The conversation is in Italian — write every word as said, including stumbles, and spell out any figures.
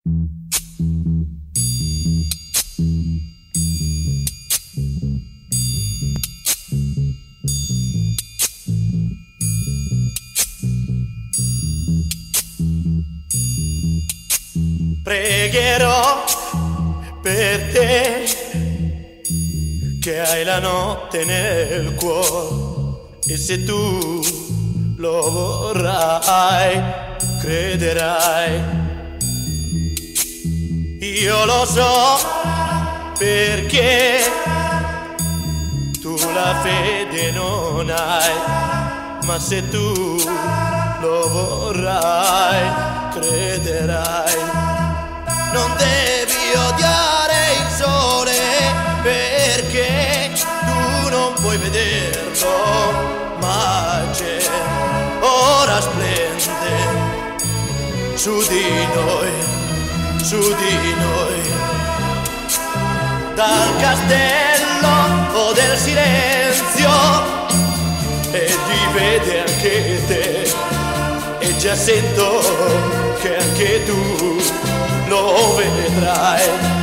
Pregherò per te che hai la notte nel cuore, e se tu lo vorrai, crederai. Io lo so perché tu la fede non hai, ma se tu lo vorrai, crederai. Non devi odiare il sole perché tu non puoi vederlo, ma c'è, ora splende su di noi, su di noi. Dal castello o del silenzio, e ti vede anche te, e già sento che anche tu lo vedrai.